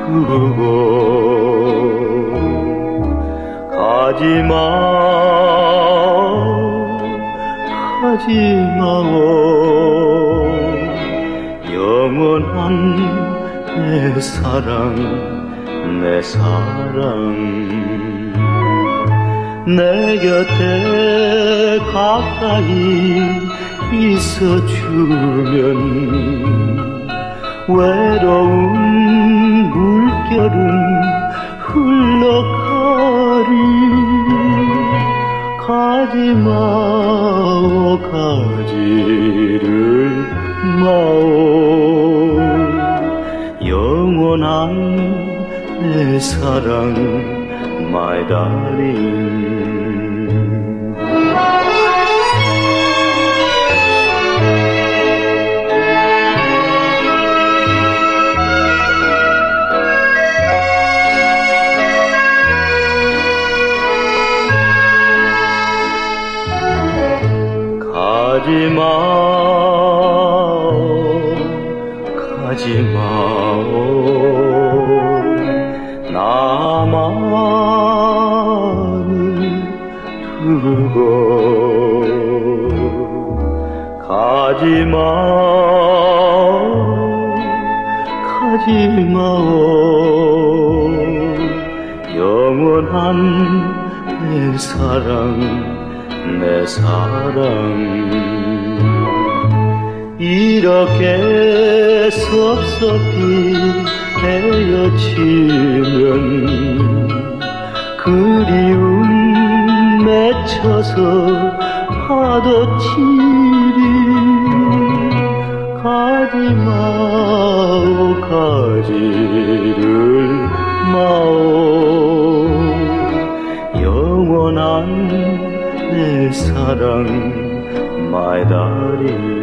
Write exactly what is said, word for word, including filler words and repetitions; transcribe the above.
두고 가지마 가지마오 영원한 내 사랑 내 사랑 내 곁에 가까이 있어주면 외로운 물결은 흘러가리 가지마오 가지를 마오 영원한 내 사랑 my darling 가지마오 가지마오 나만을 두고 가지마오 가지마오 영원한 내 사랑 내 사랑 이렇게 섭섭히 헤어지면 그리움 맺혀서 파도치리 가지마오 가지를 마오 영원한 내 사랑 my darling